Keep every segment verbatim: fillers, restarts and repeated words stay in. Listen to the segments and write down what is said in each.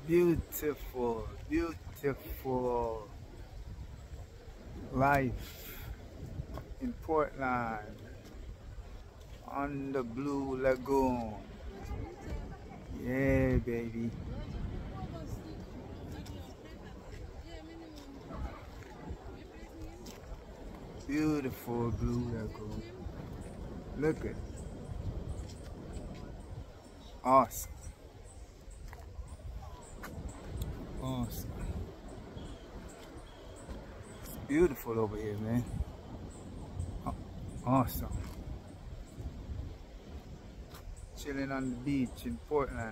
Beautiful, beautiful life in Portland on the Blue Lagoon. Yeah, baby. Beautiful Blue Lagoon. Look at it. Awesome. Awesome. It's beautiful over here, man. Awesome. Chilling on the beach in Portland.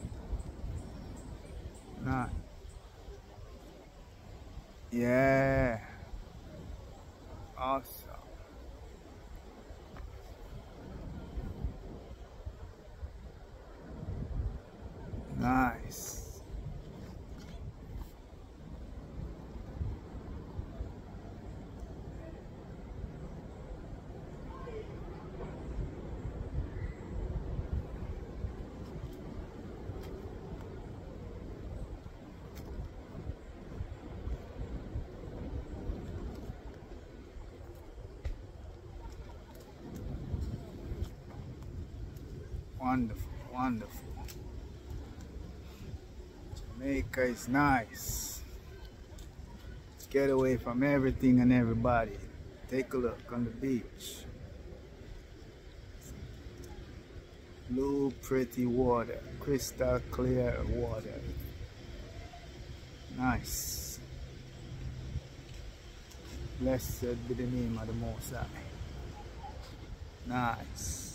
Nah. Yeah. Awesome. Nice. Wonderful, wonderful. Jamaica is nice. Get away from everything and everybody. Take a look on the beach. Blue, pretty water. Crystal clear water. Nice. Blessed be the name of the Most High. Nice.